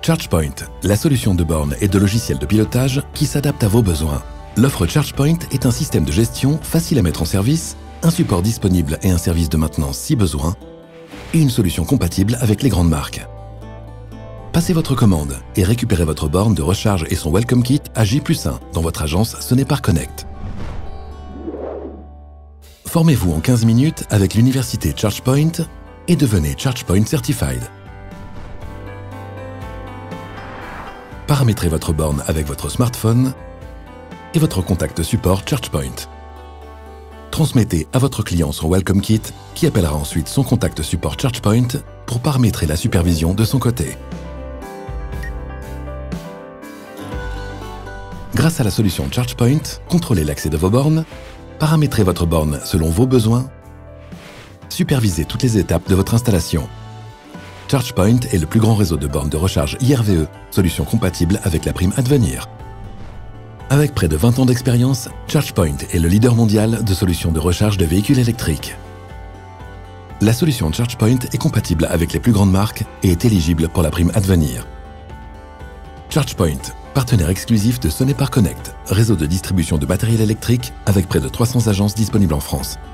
ChargePoint, la solution de bornes et de logiciels de pilotage qui s'adapte à vos besoins. L'offre ChargePoint est un système de gestion facile à mettre en service, un support disponible et un service de maintenance si besoin, et une solution compatible avec les grandes marques. Passez votre commande et récupérez votre borne de recharge et son Welcome Kit à J+1 dans votre agence Sonepar Connect. Formez-vous en 15 minutes avec l'université ChargePoint et devenez ChargePoint Certified. Paramétrez votre borne avec votre smartphone et votre contact support ChargePoint. Transmettez à votre client son Welcome Kit qui appellera ensuite son contact support ChargePoint pour paramétrer la supervision de son côté. Grâce à la solution ChargePoint, contrôlez l'accès de vos bornes, paramétrez votre borne selon vos besoins, supervisez toutes les étapes de votre installation. ChargePoint est le plus grand réseau de bornes de recharge IRVE, solution compatible avec la prime Advenir. Avec près de 20 ans d'expérience, ChargePoint est le leader mondial de solutions de recharge de véhicules électriques. La solution ChargePoint est compatible avec les plus grandes marques et est éligible pour la prime Advenir. ChargePoint, partenaire exclusif de Sonepar Connect, réseau de distribution de matériel électrique avec près de 300 agences disponibles en France.